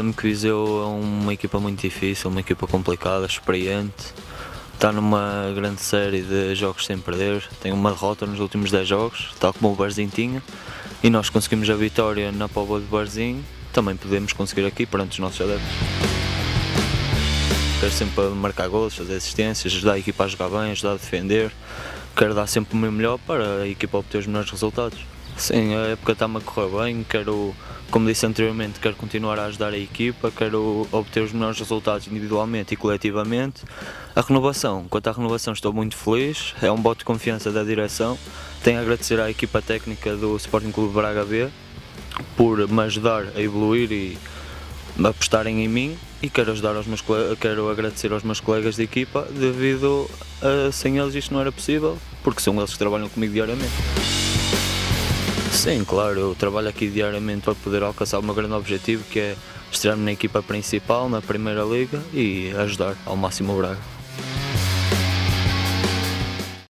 Sabendo que Viseu é uma equipa muito difícil, uma equipa complicada, experiente, está numa grande série de jogos sem perder, tem uma derrota nos últimos 10 jogos, tal como o Varzim tinha, e nós conseguimos a vitória na Póvoa de Varzim, também podemos conseguir aqui perante os nossos adeptos. Quero sempre marcar gols, fazer assistências, ajudar a equipa a jogar bem, ajudar a defender, quero dar sempre o meu melhor para a equipa obter os melhores resultados. Sim, a época está-me a correr bem, quero, como disse anteriormente, quero continuar a ajudar a equipa, quero obter os melhores resultados individualmente e coletivamente. Quanto à renovação estou muito feliz, é um voto de confiança da direção. Tenho a agradecer à equipa técnica do Sporting Clube Braga B por me ajudar a evoluir e apostarem em mim, e quero agradecer aos meus colegas de equipa, devido a sem eles isto não era possível, porque são eles que trabalham comigo diariamente. Sim, claro, eu trabalho aqui diariamente para poder alcançar o meu grande objetivo, que é estrear-me na equipa principal, na Primeira Liga, e ajudar ao máximo o Braga.